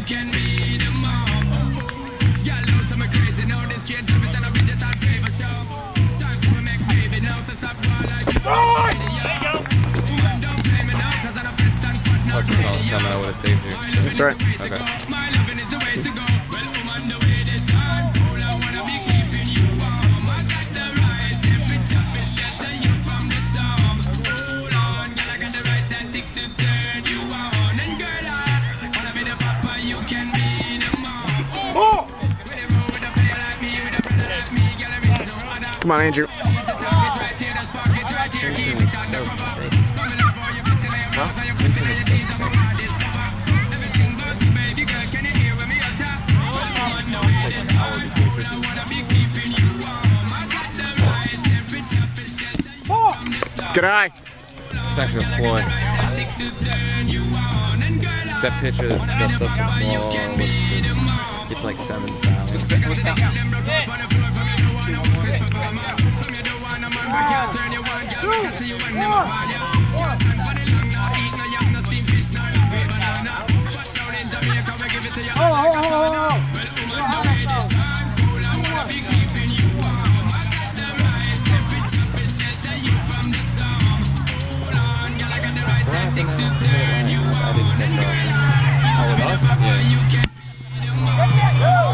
can be the mom. Girl, know some crazy now. This straight to it and a widget and favor show. Time to make baby now to stop all like you. There you go. Don't play me now 'cause I'm a fits and fun. Somehow I would have saved you. That's right. Okay. My loving is the way to go. Well, woman, the way this time. All I wanna be keeping you warm. I got the right temperature to shelter you from the storm. Hold on, girl, I got the right tactics to turn you on. And girl, I wanna be the papa, you can be the mom. Oh! When you roll with a player like me, with a brother like me, girl, I really don't wanna. Come on, Andrew. Good eye. It's actually a ploy. That picture that's up the ball. It's like 7 salads. Tactics to turn you on. I didn't catch on. Oh, with us? Yeah.